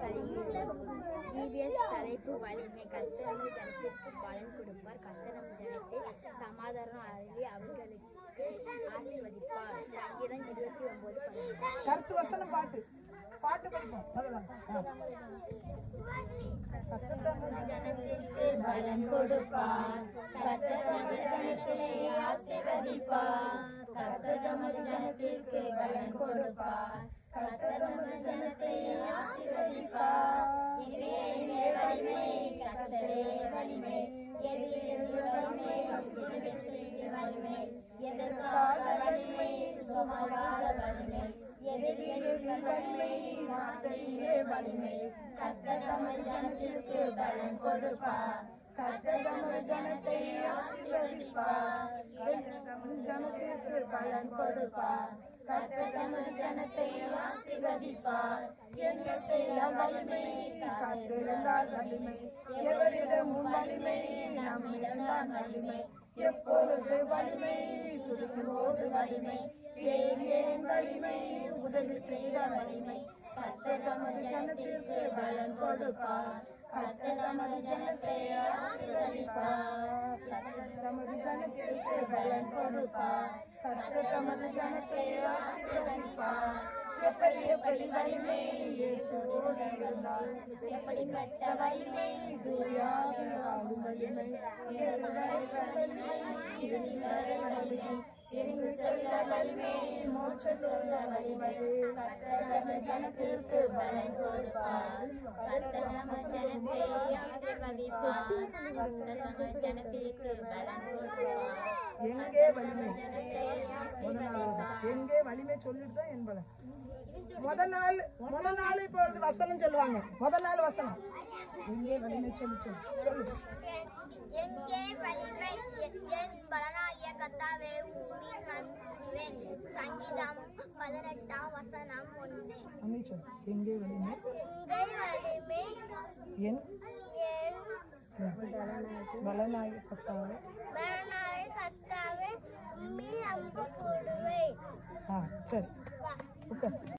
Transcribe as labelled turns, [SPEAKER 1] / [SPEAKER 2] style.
[SPEAKER 1] தலைப்பு வலிமை. கர்த்தர் நமது ஜனத்திற்கு பலன் கொடுப்பார். கர்த்தர் நமது ஜனத்தை சமாதானம் அருளி அவர்களுக்கு ஆசீர்வதிப்பார். சங்கீதம் 29:11.
[SPEAKER 2] கருத்து வசனம் பாட்டு படிப்போம்.
[SPEAKER 1] ஜனத்திற்கு பலன் கொடுப்பார். கர்த்தர் நமது ஜனத்தை ஆசீர்வதிப்பார். கர்த்தர் நமது ஜனத்திற்கு பலன் கொடுப்பார். கர்த்தர் நமது ஜனத்தை ஆசீர்வதிப்பார். எங்கே வலிமை, கர்த்தரே வலிமை. வலிமை, வலிமை. எதற்காக வலிமை, சுமகால வலிமை. வலிமை, வார்த்தையிலே வலிமை. கர்த்தர் தமது ஜனத்திற்கு பலன் கொடுப்பார். கர்த்தர் தமது ஜனத்தை ஆசீர்வதிப்பார். ஜனத்திற்கு பலன் கொடுப்பார். கர்த்தர் தமது ஜனத்தை ஆசீர்வதிப்பார். என்ன செய்த வலிமை, கர்த்தரிடம்தான் வலிமை. எவரிடமும் வலிமை, நம்மிடம்தான் வலிமை. எப்பொழுது வலிமை, துதிக்கும் போது வலிமை. ஏன் வலிமை, உதவி செய்த வலிமை. கர்த்தர் தமது ஜனத்திற்கு பலன் கொடுப்பார். கர்த்தர் தமது ஜனத்தை ஆசீர்வதிப்பார். கர்த்தர் தமது ஜனத்திற்கு பலன் கொடுப்பார். கர்த்தர் தமது ஜனத்தை ஆசீர்வதிப்பார். எப்படி வலிமை, இயேசுவோடு இருந்தால் எப்படிப்பட்ட வலிமை, தூயாக ஆகும் வலிமை. வலிமை எங்கு சொல்ல வலிமை, மோட்ச சொல்ல வலிமை. கர்த்தர் தமது ஜனத்திற்கு பலன் கொடுப்பார். கர்த்தர் தமது ஜனத்தை ஆசீர்வதிப்பார். கர்த்தர் தமது ஜனத்திற்கு பலன் கொடுப்பார்.
[SPEAKER 2] எங்கே வலிமை, எங்கே வலிமை சொல்லிட்டு என்பதை முதல் நாள் இப்பொழுது வசனம் சொல்லுவாங்க. முதல் நாள் வசனம் எங்கே வலிமை சொல்லு.
[SPEAKER 1] எங்கே வலிமை, என் பலனாகிய கர்த்தாவே உம்மில் நம்புவேன். சங்கீதம் 18:1.
[SPEAKER 2] எங்கே வலிமை, என் பலனாகிய கர்த்தாவே
[SPEAKER 1] உம்மில் நம்புவேன்.
[SPEAKER 2] சரி.